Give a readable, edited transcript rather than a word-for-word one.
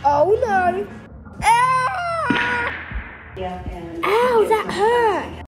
Oh no. Ah! Yeah, and Ow, that hurt.